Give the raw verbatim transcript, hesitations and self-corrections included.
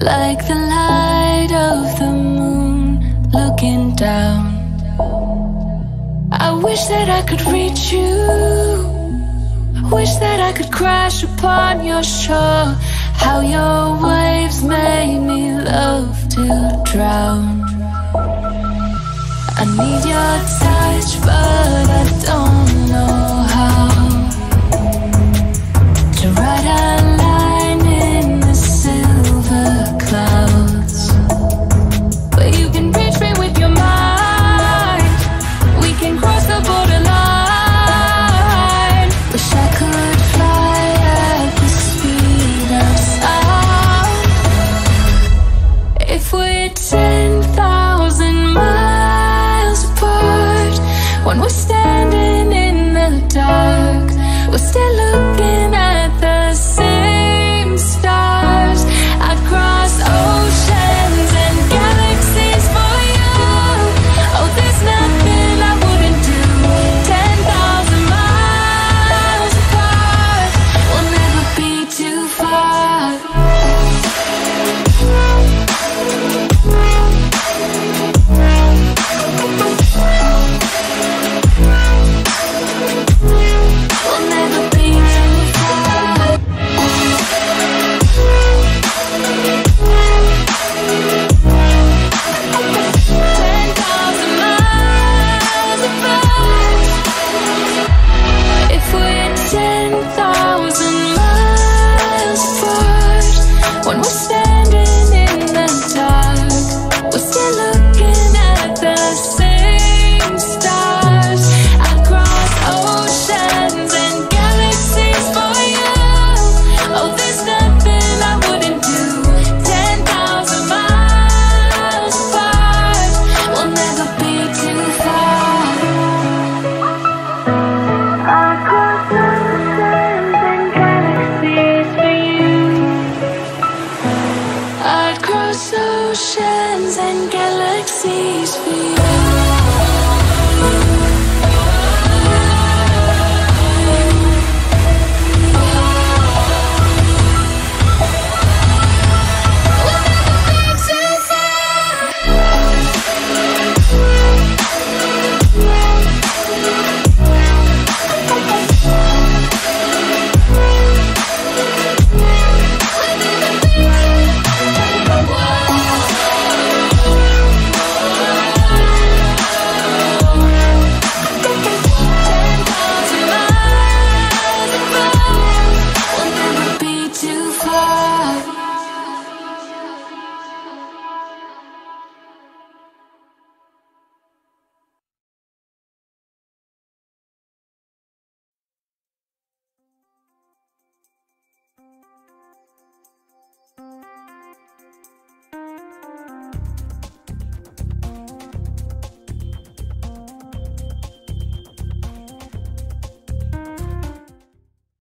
like the light of the moon looking down. I wish that I could reach you, wish that I could crash upon your shore. How your waves made me love to drown. I need your touch, but I don't know